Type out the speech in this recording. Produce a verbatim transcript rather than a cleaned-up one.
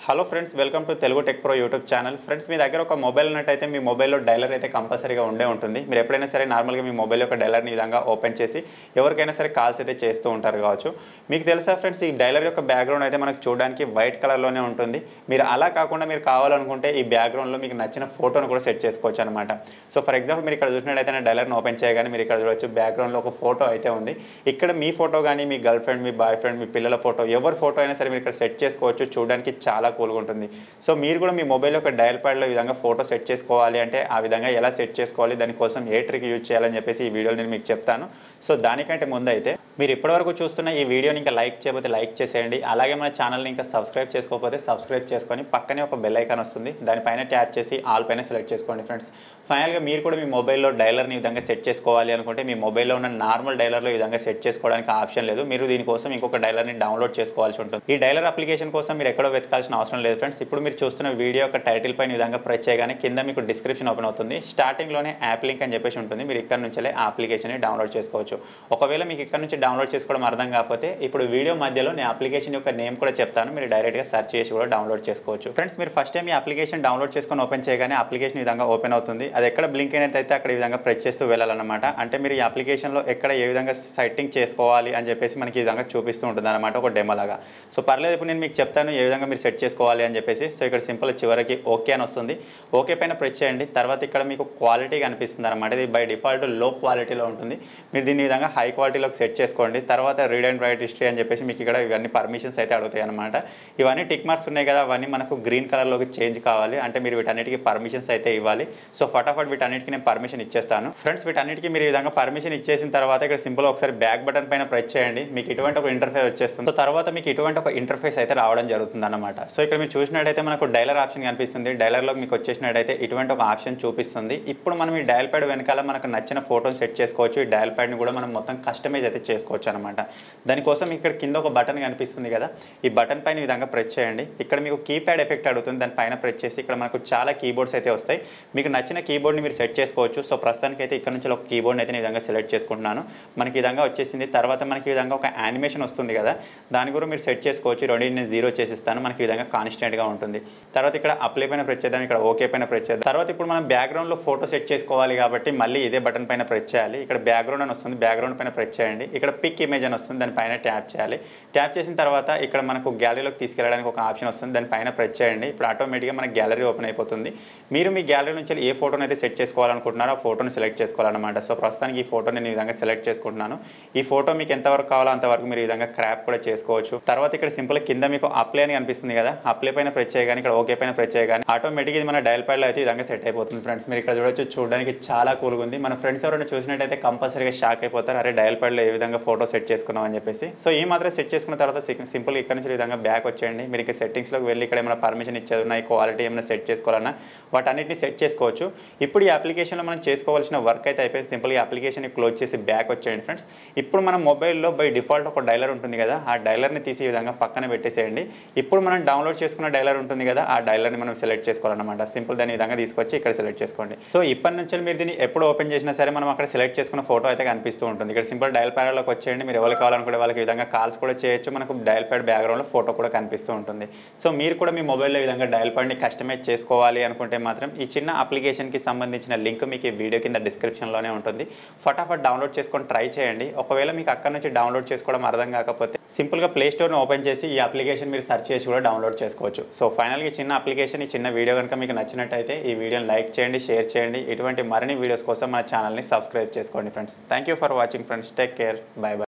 Hello friends, welcome to Telugu tech pro YouTube channel. Friends, మీ దగ్గర ఒక మొబైల్ ఉన్నట్టయితే మీ మొబైల్లో డైలర్ అయితే కంపల్సరీగా ఉండే ఉంటుంది. మీరు ఎప్పుడైనా సరే నార్మల్గా మీ మొబైల్ యొక్క డైలర్ని ఈ విధంగా ఓపెన్ చేసి ఎవరికైనా సరే కాల్స్ అయితే చేస్తూ ఉంటారు కావచ్చు. మీకు తెలుసా ఫ్రెండ్స్, ఈ డైలర్ యొక్క బ్యాక్గ్రౌండ్ అయితే మనకు చూడడానికి వైట్ కలర్లోనే ఉంటుంది. మీరు అలా కాకుండా మీరు కావాలనుకుంటే ఈ బ్యాక్గ్రౌండ్లో మీకు నచ్చిన ఫోటోను కూడా సెట్ చేసుకోవచ్చు అనమాట. సో ఫర్ ఎగ్జాంపుల్ మీరు ఇక్కడ చూసినట్టయితే నా డైలర్ని ఓపెన్ చేయగానే మీరు ఇక్కడ చూడవచ్చు బ్యాక్గ్రౌండ్లో ఒక ఫోటో అయితే ఉంది. ఇక్కడ మీ ఫోటో కానీ మీ గర్ల్ ఫ్రెండ్, మీ బాయ్ ఫ్రెండ్, మీ పిల్లల ఫోటో, ఎవరి ఫోటో అయినా సరే మీరు ఇక్కడ సెట్ చేసుకోవచ్చు. చూడడానికి చాలా కూల్గా ఉంటుంది. సో మీరు కూడా మీ మొబైల్ యొక్క డయల్ ప్యాడ్లో ఈ విధంగా ఫోటో సెట్ చేసుకోవాలి అంటే ఆ విధంగా ఎలా సెట్ చేసుకోవాలి, దానికోసం ఏ ట్రిక్ యూజ్ చేయాలని చెప్పేసి ఈ వీడియోలో నేను మీకు చెప్తాను. సో దానికంటే ముందు అయితే మీరు ఇప్పటివరకు చూస్తున్న ఈ వీడియోని ఇంకా లైక్ చేయకపోతే లైక్ చేసేయండి. అలాగే మన ఛానల్ని ఇంకా సబ్స్క్రైబ్ చేసుకోకపోతే సబ్స్క్రైబ్ చేసుకొని పక్కనే ఒక బెల్ ఐకాన్ వస్తుంది, దానిపైన ట్యాప్ చేసి ఆల్ పైన సెలెక్ట్ చేసుకోండి ఫ్రెండ్స్. ఫైనల్గా మీరు కూడా మీ మొబైల్లో డైలర్ని ఈ విధంగా సెట్ చేసుకోవాలి అనుకుంటే మీ మొబైల్లో ఉన్న నార్మల్ డైలర్లో ఈ విధంగా సెట్ చేసుకోవడానికి ఆప్షన్ లేదు. మీరు దీనికోసం ఇంకొక డైలర్ని డౌన్లోడ్ చేసుకోవాల్సి ఉంటుంది. ఈ డైలర్ అప్లికేషన్ కోసం మీరు ఎక్కడో వెతకాల్సిన అవసరం లేదు ఫ్రెండ్స్. ఇప్పుడు మీరు చూస్తున్న వీడియో యొక్క టైటిల్ పైన ఈ విధంగా ప్రెస్ చేయగానే కింద మీకు డిస్క్రిప్షన్ ఓపెన్ అవుతుంది. స్టార్టింగ్లోనే యాప్ లింక్ అని చెప్పేసి ఉంటుంది. మీరు ఇక్కడ నుంచే ఆ అప్లికేషన్ని డౌన్లోడ్ చేసుకోవచ్చు. ఒకవేళ మీకు ఇక్కడ నుంచి డౌన్లోడ్ చేసుకోవడం అర్థం కాకపోతే ఇప్పుడు వీడియో మధ్యలో నేను అప్లికేషన్ యొక్క నేమ్ కూడా చెప్తాను, మీరు డైరెక్ట్గా సెర్చ్ చేసి కూడా డౌన్లోడ్ చేసుకోవచ్చు. ఫ్రెండ్స్, మీరు ఫస్ట్ టైం ఈ అప్లికేషన్ డౌన్లోడ్ చేసుకొని ఓపెన్ చేయగానే అప్లికేషన్ ఈ విధంగా ఓపెన్ అవుతుంది. అది ఎక్కడ బ్లింక్ అయినట్టయితే అక్కడ ఈ విధంగా ప్రెస్ చేస్తూ వెళ్ళాలన్నమాట. అంటే మీరు ఈ అప్లికేషన్లో ఎక్కడ ఏ విధంగా సెట్టింగ్ చేసుకోవాలి అని చెప్పేసి మనకి ఈ విధంగా చూపిస్తూ ఉంటుంది అనమాట, ఒక డెమో లాగా. సో పర్లేదు, ఇప్పుడు నేను మీకు చెప్తాను ఏ విధంగా మీరు సెట్ చేసుకోవాలి అని చెప్పేసి. సో ఇక్కడ సింపుల్ చివరికి ఓకే అని వస్తుంది. ఓకే పైన ప్రెస్ చేయండి. తర్వాత ఇక్కడ మీకు క్వాలిటీ కనిపిస్తుంది అనమాట. ఇది బై డిఫాల్ట్ లో క్వాలిటీలో ఉంటుంది. మీరు దీని విధంగా హై క్వాలిటీలోకి సెట్ చేసుకోండి. తర్వాత రీడ్ అండ్ రైట్ హిస్టరీ అని చెప్పేసి మీకు ఇక్కడ ఇవన్నీ పర్మిషన్స్ అయితే అడుగుతాయి అనమాట. ఇవన్నీ టిక్ మార్క్స్ ఉన్నాయి కదా, అవన్నీ మనకు గ్రీన్ కలర్లోకి చేంజ్ కావాలి. అంటే మీరు వీటన్నిటికీ పర్మిషన్స్ అయితే ఇవ్వాలి. సో ఫటాఫట్ వీటన్నిటికీ నేను పర్మిషన్ ఇచ్చేస్తాను. ఫ్రెండ్స్, వీటన్నిటికీ మీరు ఈ విధంగా పర్మిషన్ ఇచ్చేసిన తర్వాత ఇక్కడ సింపుల్ ఒకసారి బ్యాక్ బటన్ పైన ప్రెస్ చేయండి. మీకు ఇటువంటి ఒక ఇంటర్ఫేస్ వచ్చేస్తుంది. సో తర్వాత మీకు ఇటువంటి ఒక ఇంటర్ఫేస్ అయితే రావడం జరుగుతుంది అనమాట. సో ఇక్కడ మీరు చూసినట్టయితే మనకు డైలర్ ఆప్షన్ కనిపిస్తుంది. డైలర్లో మీకు వచ్చేసినట్టయితే ఇటువంటి ఒక ఆప్షన్ చూపిస్తుంది. ఇప్పుడు మనం ఈ డయల్ ప్యాడ్ వెనకాల మనకు నచ్చిన ఫోటోని సెట్ చేసుకోవచ్చు. ఈ డయల్ ప్యాడ్ని కూడా మనం మొత్తం కస్టమైజ్ అయితే చేసుకోవచ్చు అనమాట. దానికోసం ఇక్కడ కింద ఒక బటన్ కనిపిస్తుంది కదా, ఈ బటన్ పైన ఈ విధంగా ప్రెస్ చేయండి. ఇక్కడ మీకు కీప్యాడ్ ఎఫెక్ట్ అడుగుతుంది, దానిపైన ప్రెస్ చేసి ఇక్కడ మనకు చాలా కీబోర్డ్స్ అయితే వస్తాయి. మీకు నచ్చిన కీబోర్డ్ని మీరు సెట్ చేసుకోవచ్చు. సో ప్రస్తుతానికి అయితే ఇక్కడ నుంచి ఒక కీబోర్డ్ని అయితే ఈ విధంగా సెలెక్ట్ చేసుకుంటున్నాను. మనకి ఈ విధంగా వచ్చేసింది. తర్వాత మనకి ఈ విధంగా ఒక యానిమేషన్ వస్తుంది కదా, దాని కూడా మీరు సెట్ చేసుకోవచ్చు. రెండింటిని నేను జీరో చేసిస్తాను. మనకి ఈ విధంగా కాన్స్టెంట్గా ఉంటుంది. తర్వాత ఇక్కడ అప్లై పైన ప్రెస్ చేద్దాం, ఇక్కడ ఓకే పైన ప్రెస్ చేద్దాం. తర్వాత ఇప్పుడు మనం బ్యాక్గ్రౌండ్లో ఫోటో సెట్ చేసుకోవాలి కాబట్టి మళ్ళీ ఇదే బటన్ పైన ప్రెస్ చేయాలి. ఇక్కడ బ్యాక్గ్రౌండ్ అని వస్తుంది, బ్యాక్గ్రౌండ్ పైన ప్రెస్ చేయండి. ఇక్కడ పిక్ ఇమేజ్ అని వస్తుంది, దానిపైన ట్యాప్ చేయాలి. ట్యాప్ చేసిన తర్వాత ఇక్కడ మనకు గ్యాలరీలోకి తీసుకెళ్ళడానికి ఒక ఆప్షన్ వస్తుంది, దానిపైన ప్రెస్ చేయండి. ఇప్పుడు ఆటోమేటిక్గా మనకి గ్యాలరీ ఓపెన్ అయిపోతుంది. మీరు మీ గ్యాలరీ నుంచి ఏ ఫోటోని అయితే సెట్ చేసుకోవాలనుకుంటున్నారో ఆ ఫోటోని సెలెక్ట్ చేసుకోవాలన్నమాట. సో ప్రస్తుతానికి ఈ ఫోటో నేను ఈ విధంగా సెలెక్ట్ చేసుకుంటున్నాను. ఈ ఫోటో మీకు ఎంతవరకు కావాలో అంతవరకు మీరు ఈ విధంగా క్రాప్ కూడా చేసుకోవచ్చు. తర్వాత ఇక్కడ సింపుల్ కింద మీకు అప్లై అని కనిపిస్తుంది కదా, అప్లై పైన ప్రెస్ చేయగానే ఇక్కడ ఓకే పైన ప్రెస్ చేయగానే ఆటోమేటిక్గా ఇది మన డయల్ ప్యాడ్లో అయితే ఈ విధంగా సెట్ అయిపోతుంది. ఫ్రెండ్స్, మీరు ఇక్కడ చూడొచ్చు, చూడడానికి చాలా కూల్గా ఉంది. మన ఫ్రెండ్స్ ఎవరైనా చూసినట్టయితే కంపల్సరీగా షాక్ అయిపోతారు, అరే డయల్ ప్యాడ్లో ఏ విధంగా ఫోటో సెట్ చేసుకున్నాం అని చెప్పేసి. సో ఈ మాత్రం సెట్ చేసుకున్న తర్వాత సింపుల్ ఇక్కడ నుంచి ఈ విధంగా బ్యాక్ వచ్చేయండి. మీరు ఇక్కడ సెట్టింగ్స్లోకి వెళ్ళి ఇక్కడ ఏమైనా పర్మిషన్ ఇచ్చేది ఉన్నాయి, క్వాలిటీ ఏమైనా సెట్ చేసుకోవాలన్నా వాటన్నిటిని సెట్ చేసుకోవచ్చు. ఇప్పుడు ఈ అప్లికేషన్లో మనం చేసుకోవాల్సిన వర్క్ అయితే అయిపోయింది. సింపుల్ ఈ అప్లికేషన్ క్లోజ్ చేసి బ్యాక్ వచ్చేయండి. ఫ్రెండ్స్, ఇప్పుడు మన మొబైల్లో బై డిఫాల్ట్ ఒక డైలర్ ఉంటుంది కదా, ఆ డైలర్ని తీసి ఈ విధంగా పక్కన పెట్టేసేయండి. ఇప్పుడు మనం డౌన్లోడ్ చేసుకున్న డైలర్ ఉంటుంది కదా, ఆ డైలర్ని మనం సెలెక్ట్ చేసుకోవాలన్నమాట. సింపుల్ దాని విధంగా తీసుకొచ్చి ఇక్కడ సెలెక్ట్ చేసుకోండి. సో ఇప్పటి నుంచి మీరు దీన్ని ఎప్పుడు ఓపెన్ చేసినా సరే మనం అక్కడ సెలెక్ట్ చేసుకున్న ఫోటో అయితే కనిపిస్తూ ఉంటుంది. ఇక్కడ సింపుల్ డయల్ ప్యాడ్లోకి వచ్చేయండి. మీరు ఎవరు కావాలనుకుంటే వాళ్ళకి ఈ విధంగా కాల్స్ కూడా చేయొచ్చు. మనకు డయల్ ప్యాడ్ బ్యాక్గ్రౌండ్లో ఫోటో కూడా కనిపిస్తూ ఉంటుంది. సో మీరు కూడా మీ మొబైల్లో ఈ విధంగా డయల్ ప్యాడ్ని కస్టమైజ్ చేసుకోవాలి అనుకుంటే మాత్రం ఈ చిన్న అప్లికేషన్కి సంబంధించిన లింక్ మీకు ఈ వీడియో కింద డిస్క్రిప్షన్లోనే ఉంటుంది. ఫటాఫట్ డౌన్లోడ్ చేసుకొని ట్రై చేయండి. ఒకవేళ మీకు అక్కడ నుంచి డౌన్లోడ్ చేసుకోవడం అర్థం కాకపోతే సింపుల్గా ప్లే స్టోర్ని ఓపెన్ చేసి ఈ అప్లికేషన్ మీరు సెర్చ్ చేసి కూడా డౌన్లోడ్ చేసుకోవచ్చు. సో ఫైనల్గా ఈ చిన్న అప్లికేషన్, ఈ చిన్న వీడియో కనుక మీకు నచ్చినట్టయితే ఈ వీడియోని లైక్ చేయండి, షేర్ చేయండి. ఇటువంటి మరిన్ని వీడియోస్ కోసం మన ఛానల్ని సబ్స్క్రైబ్ చేసుకోండి friends. Thank you for watching friends. Take care, bye by.